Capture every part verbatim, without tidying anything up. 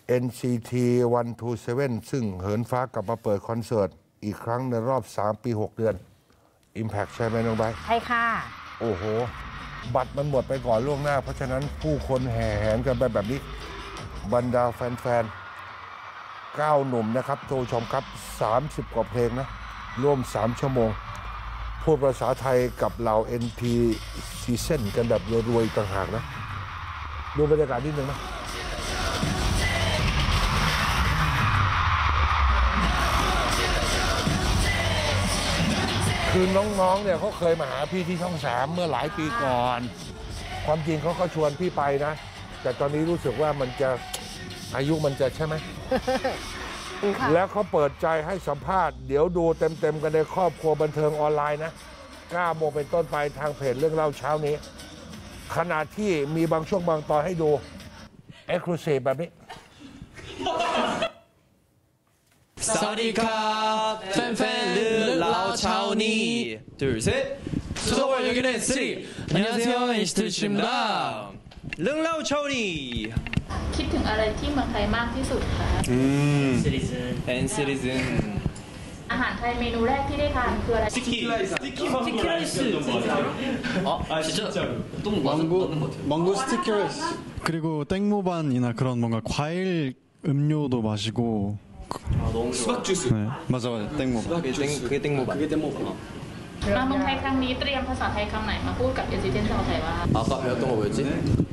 เอ็น ซี ที หนึ่ง สอง เจ็ด ซึ่งเหินฟ้ากลับมาเปิดคอนเสิร์ตอีกครั้งในรอบสามปีหกเดือน Impact ใช่ไหมน้องใบใช่ค่ะโอ้โหบัตรมันหมดไปก่อนล่วงหน้าเพราะฉะนั้นผู้คนแห่แหนกันไปแบบนี้บรรดาแฟนๆเก้าหนุ่มนะครับโทรชมครับสามสิบกว่าเพลงนะร่วมสามชั่วโมงพูดภาษาไทยกับเหล่า เอ็น พี ซีเซ่นกันแบบรวยๆต่างหากนะดูบรรยากาศนิดนึงนะคือน้องๆเนี่ยเขาเคยมาหาพี่ที่ช่องสามเมื่อหลายปีก่อนความจริงเขาก็ชวนพี่ไปนะแต่ตอนนี้รู้สึกว่ามันจะอายุมันจะใช่ไหม แล้วเขาเปิดใจให้สัมภาษณ์เดี๋ยวดูเต็มๆกันในครอบครัวบันเทิงออนไลน์นะเก้าโมงเป็นต้นไปทางเพจเรื่องเล่าเช้านี้ขณะที่มีบางช่วงบางตอนให้ดูเอ็กซ์คลูซีฟแบบนี้สวัสดีครับแฟนๆเรื่องเล่าเช้านี้둘셋소월여기는쓰리안녕하세요อินสตูดิโอเรื่องเล่าเช้านี้คิดถึงอะไรที่เมืองไทยมากที่สุดคะอืมแอนซิลิซึนอาหารไทยเมนูแรกที่ได้ทานคืออะไรสติกสติกสติกไรซ์อ๋อ진짜또망고망고스티키라이스그리고땡모반이나그런뭔가과일음료도마시고 수박 주스 네 맞아 맞아 땡모 그게 땡 그게 땡모반 그게 땡모반 มาเมืองไทยครั้งนี้เตรียมภาษาไทยคำไหนมาพูดกับเอซิเจนชาวไทยว่า 아까 배웠던 거 뭐였지?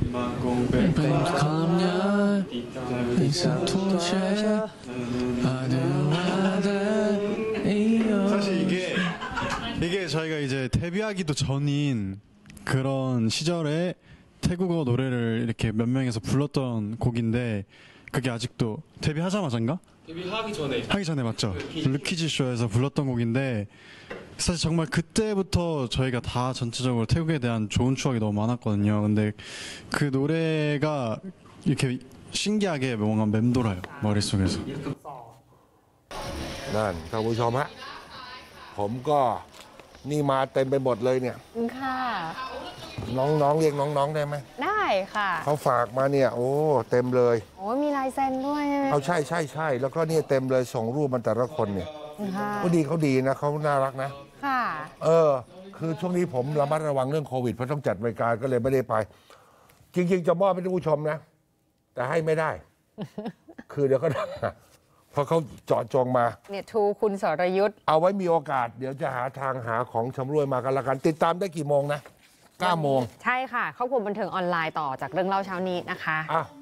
사실 이게 이게 저희가 이제 데뷔하기도 전인 그런 시절에 태국어 노래를 이렇게 몇 명에서 불렀던 곡인데 그게 아직도 데뷔하자마자인가? 데뷔하기 전에 하기 전에 맞죠? 루키즈 쇼에서 불렀던 곡인데 사실 정말 그때부터 저희가 다 전체적으로 태국에 대한 좋은 추억이 너무 많았거든요. 근데 그 노래가 이렇게 신기하게 뭔가 맴돌아요 머릿속에서. นั่นท่านผู้ชมฮะผมก็นี่มาเต็มไปหมดเลยเนี่ยค่ะน้องๆเรียกน้องๆได้ไหมได้ค่ะเขาฝากมาเนี่ยโอ้เต็มเลยโอ้มีลายเซ็นด้วยเอาใช่ใช่ใช่แล้วก็เนี่ยเต็มเลยส่งรูปมันแต่ละคนเนี่ยเขาดีเขาดีนะเขาน่ารักนะค่ะเออคือช่วงนี้ผมระมัดระวังเรื่องโควิดเพราะต้องจัดรายการก็เลยไม่ได้ไปจริงๆจะมอบให้ท่านผู้ชมนะแต่ให้ไม่ได้ คือเดี๋ยวก็เพราะเขาเจาะจงมาเนี่ยทูคุณสรยุทธ์เอาไว้มีโอกาสเดี๋ยวจะหาทางหาของชำร่วยมากันละกันติดตามได้กี่โมงนะเก้าโมงใช่ค่ะครอบครัวบันเทิงออนไลน์ต่อจากเรื่องเล่าเช้านี้นะคะอ่ะ